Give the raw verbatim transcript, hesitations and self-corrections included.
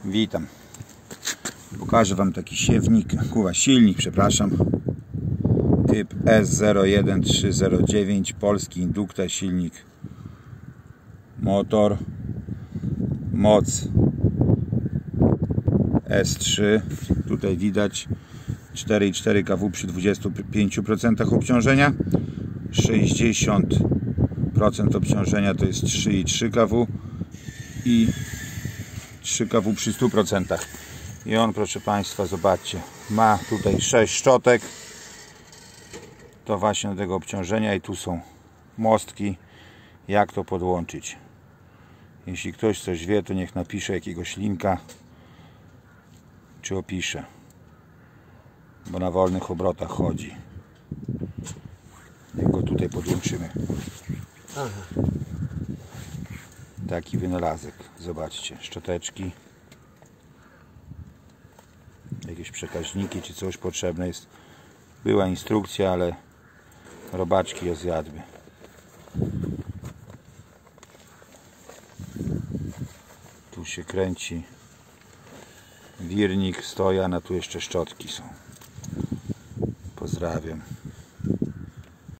Witam. Pokażę Wam taki siewnik, kuwa silnik, przepraszam. Typ S zero jeden trzy zero dziewięć, polski indukta, silnik, motor, moc S trzy. Tutaj widać cztery i cztery kW przy dwudziestu pięciu procentach obciążenia. sześćdziesiąt procent obciążenia to jest trzy i trzy kW i trzy kW przy stu procentach. I on, proszę Państwa, zobaczcie, ma tutaj sześć szczotek. To właśnie do tego obciążenia i tu są mostki, jak to podłączyć. Jeśli ktoś coś wie, to niech napisze jakiegoś linka, czy opisze, bo na wolnych obrotach chodzi. Jak go tutaj podłączymy. Aha. Taki wynalazek. Zobaczcie, szczoteczki, jakieś przekaźniki czy coś potrzebne jest. Była instrukcja, ale robaczki je zjadły. Tu się kręci wirnik, stojan, a tu jeszcze szczotki są. Pozdrawiam.